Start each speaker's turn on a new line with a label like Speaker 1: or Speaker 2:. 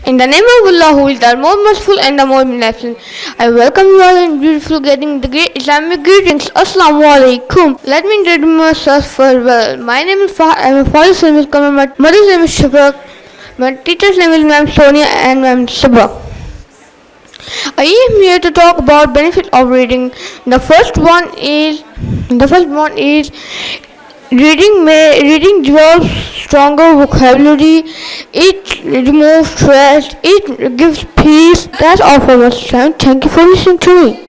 Speaker 1: In the name of Allah, who is the more merciful and the more beneficent, I welcome you all in beautiful getting the great Islamic greetings. Assalamu alaikum. Let me introduce myself farewell. My name is Fahad. I am a father's name is Kamar. My mother's name is Shafaq. My teacher's name is Ma'am Sonia and Ma'am Sabra. I am here to talk about benefit of reading. The first one is reading develops stronger vocabulary, it removes stress, it gives peace. That's all for my time. Thank you for listening to me.